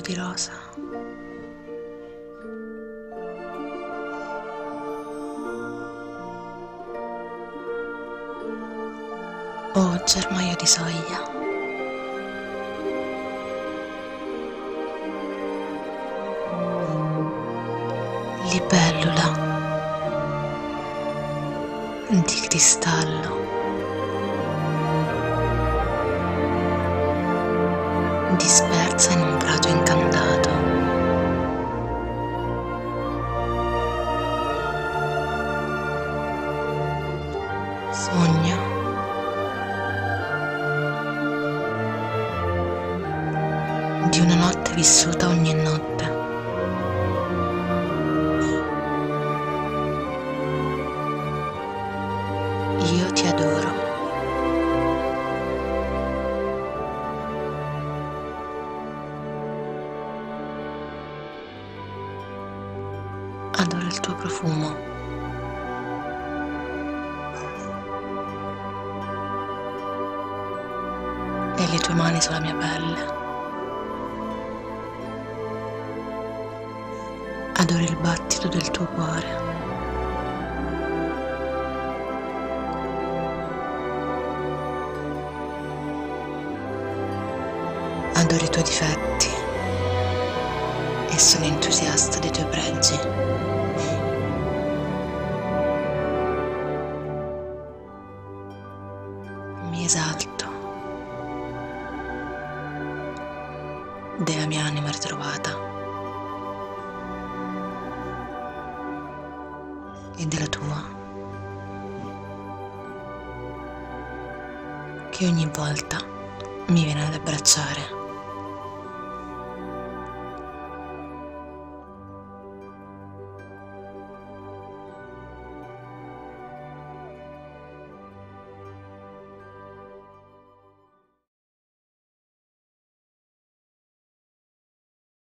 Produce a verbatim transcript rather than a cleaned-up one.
di rosa. O germoglio di soia. Libellula di cristallo. Dispersa in un prato incantato. Sogno di una notte vissuta ogni notte. Io ti adoro. Adoro il tuo profumo. E le tue mani sulla mia pelle. Adoro il battito del tuo cuore. Adoro i tuoi difetti e sono entusiasta dei tuoi pregi. Mi esalto della mia anima ritrovata e della tua, che ogni volta mi viene ad abbracciare.